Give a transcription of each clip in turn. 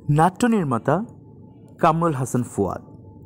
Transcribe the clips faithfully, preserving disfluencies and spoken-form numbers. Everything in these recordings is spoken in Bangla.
নাট্য নির্মাতা কামরুল হাসান ফুয়াদ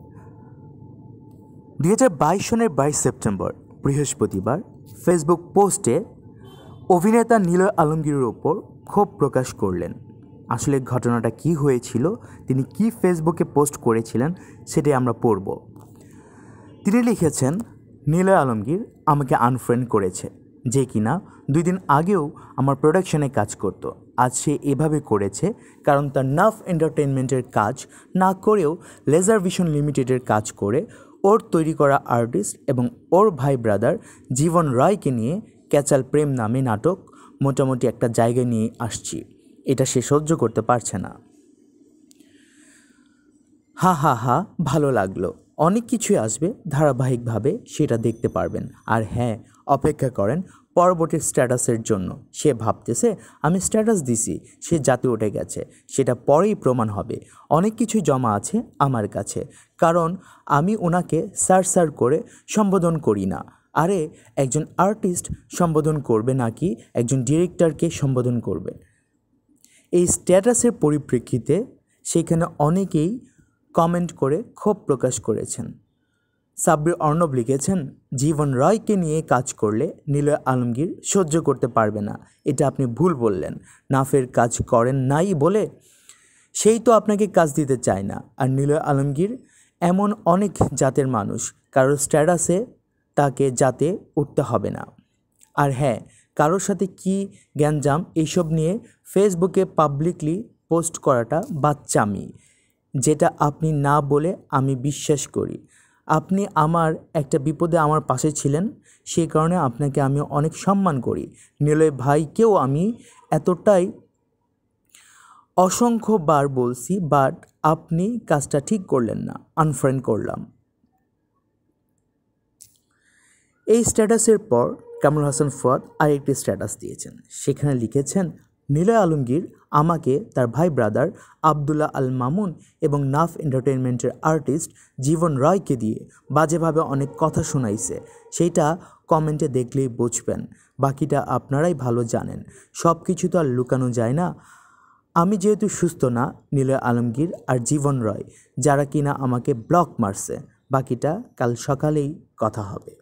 দুই হাজার বাইশ সনের বাইশ সেপ্টেম্বর বৃহস্পতিবার ফেসবুক পোস্টে অভিনেতা নিলয় আলমগীরের ওপর ক্ষোভ প্রকাশ করলেন। আসলে ঘটনাটা কি হয়েছিল, তিনি কি ফেসবুকে পোস্ট করেছিলেন সেটাই আমরা পড়ব। তিনি লিখেছেন, নিলয় আলমগীর আমাকে আনফ্রেন্ড করেছে, যে কিনা দুই দিন আগেও আমার প্রোডাকশনে কাজ করত। আজ সে এভাবে করেছে কারণ তার নাফ এন্টারটেনমেন্টের কাজ না করেও লেজার ভিশন লিমিটেডের কাজ করে ওর তৈরি করা আর্টিস্ট এবং ওর ভাই ব্রাদার জীবন রয়কে নিয়ে ক্যাচাল প্রেম নামে নাটক মোটামুটি একটা জায়গায় নিয়ে আসছি। এটা সে সহ্য করতে পারছে না। হা হা হা ভালো লাগলো। অনেক কিছুই আসবে ধারাবাহিকভাবে, সেটা দেখতে পারবেন। আর হ্যাঁ, অপেক্ষা করেন পরবর্তী স্ট্যাটাসের জন্য। সে ভাবতেছে আমি স্ট্যাটাস দিছি, সে জাতে উঠে গেছে, সেটা পরেই প্রমাণ হবে। অনেক কিছুই জমা আছে আমার কাছে, কারণ আমি ওনাকে স্যার স্যার করে সম্বোধন করি না। আরে একজন আর্টিস্ট সম্বোধন করবে নাকি একজন ডিরেক্টরকে সম্বোধন করবে? এই স্ট্যাটাসের পরিপ্রেক্ষিতে সেখানে অনেকেই কমেন্ট করে ক্ষোভ প্রকাশ করেছেন। সাব্বির অর্ণব লিখেছেন, জীবন রয়কে নিয়ে কাজ করলে নিলয় আলমগীর সহ্য করতে পারবে না। এটা আপনি ভুল বললেন। নাফের কাজ করেন নাই বলে সেই তো আপনাকে কাজ দিতে চায় না। আর নিলয় আলমগীর এমন অনেক জাতের মানুষ, কারোর স্ট্যাটাসে তাকে যাতে উঠতে হবে না। আর হ্যাঁ, কারোর সাথে কি গ্যাঞ্জাম এইসব নিয়ে ফেসবুকে পাবলিকলি পোস্ট করাটা বাচ্চামি, যেটা আপনি না বলে আমি বিশ্বাস করি। আপনি আমার একটা বিপদে আমার পাশে ছিলেন, সেই কারণে আপনাকে আমি অনেক সম্মান করি। নিলয় ভাইকেও আমি এতটাই অসংখ্যবার বলছি, বাট আপনি কাজটা ঠিক করলেন না, আনফ্রেন্ড করলাম। এই স্ট্যাটাসের পর কামরুল হাসান ফুয়াদ আরেকটি স্ট্যাটাস দিয়েছেন। সেখানে লিখেছেন, নিলয় আলমগীর আমাকে তার ভাই ব্রাদার আবদুল্লাহ আল মামুন এবং নাফ এন্টারটেনমেন্টের আর্টিস্ট জীবন রয়কে দিয়ে বাজেভাবে অনেক কথা শোনাইছে। সেইটা কমেন্টে দেখলেই বুঝবেন, বাকিটা আপনারাই ভালো জানেন। সব কিছু তো আর লুকানো যায় না। আমি যেহেতু সুস্থ না, নিলয় আলমগীর আর জীবন রয় যারা কিনা আমাকে ব্লক মারছে, বাকিটা কাল সকালেই কথা হবে।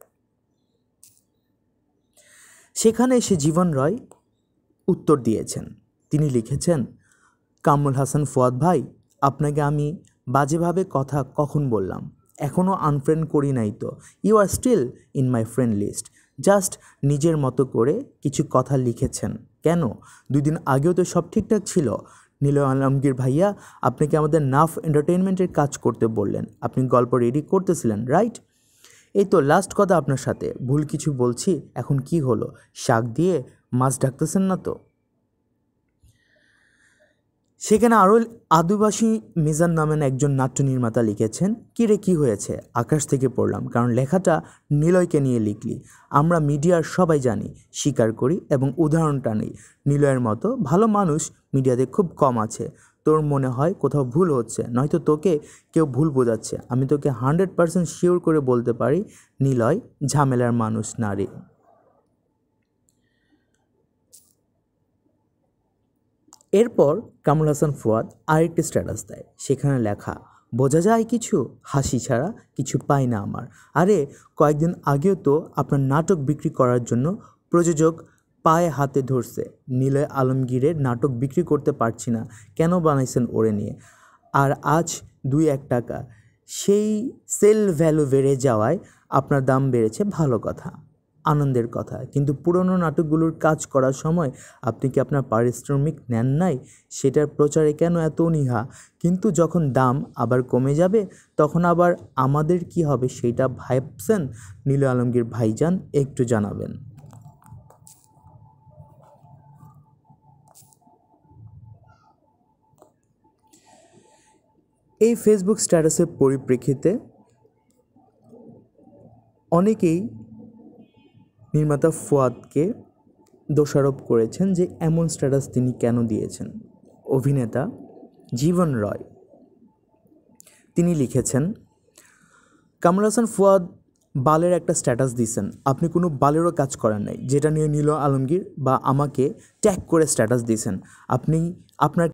সেখানে এসে জীবন রয় উত্তর দিয়েছেন। তিনি লিখেছেন, কামরুল হাসান ফুয়াদ ভাই, আপনাকে আমি বাজেভাবে কথা কখন বললাম? এখনও আনফ্রেন্ড করি নাই তো। You are still in my friend list. Just নিজের মতো করে কিছু কথা লিখেছেন। কেন? দুই দিন আগেও তো সব ঠিকঠাক ছিল। নিলয় আলমগীর ভাইয়া, আপনাকে আমাদের নাফ এন্টারটেনমেন্টের কাজ করতে বললেন, আপনি গল্প রেডি করতেছিলেন, রাইট? এই তো লাস্ট কথা আপনার সাথে। ভুল কিছু বলছি? এখন কি হলো, শাক দিয়ে মাছ ঢাকতেছেন না তো? সেখানে আরও আদিবাসী মিজান নামেন একজন নাট্য নির্মাতা লিখেছেন, কী রে কী হয়েছে? আকাশ থেকে পড়লাম, কারণ লেখাটা নিলয়কে নিয়ে লিখলি। আমরা মিডিয়ার সবাই জানি, স্বীকার করি এবং উদাহরণটা নেই। নিলয়ের মতো ভালো মানুষ মিডিয়াতে খুব কম আছে। তোর মনে হয় কোথাও ভুল হচ্ছে, নয়তো তোকে কেউ ভুল বোঝাচ্ছে। আমি তোকে হান্ড্রেড পার্সেন্ট শিওর করে বলতে পারি, নিলয় ঝামেলার মানুষ না রে। এরপর কামরুল হাসান ফুয়াদ আরেকটি স্ট্যাটাস দেয়। সেখানে লেখা, বোঝা যায় কিছু? হাসি ছাড়া কিছু পাই না আমার। আরে কয়েকদিন আগেও তো আপনার নাটক বিক্রি করার জন্য প্রযোজক পায়ে হাতে ধরছে। নিলয় আলমগীরের নাটক বিক্রি করতে পারছি না, কেন বানাইছেন ওরে নিয়ে? আর আজ দুই এক টাকা সেই সেল ভ্যালু বেড়ে যাওয়ায় আপনার দাম বেড়েছে, ভালো কথা, আনন্দের কথা। কিন্তু পুরনো নাটকগুলোর কাজ করার সময় আপনি কি আপনার পারিশ্রমিক নেন নাই? সেটার প্রচারে কেন এত অনীহা? কিন্তু যখন দাম আবার কমে যাবে তখন আবার আমাদের কি হবে সেইটা ভাবছেন? নিলয় আলমগীর ভাইজান, একটু জানাবেন। এই ফেসবুক স্ট্যাটাসের পরিপ্রেক্ষিতে অনেকেই নির্মাতা ফুয়াদকে দোষারোপ করেছেন যে এমন স্ট্যাটাস তিনি কেন দিয়েছেন। অভিনেতা জীবন রয় তিনি লিখেছেন, কামরুল হাসান ফুয়াদ বালের একটা স্ট্যাটাস দিয়েছেন। আপনি কোনো বালেরও কাজ করেন নাই, যেটা নিয়ে নিলয় আলমগীর বা আমাকে ট্যাগ করে স্ট্যাটাস দিয়েছেন। আপনি আপনার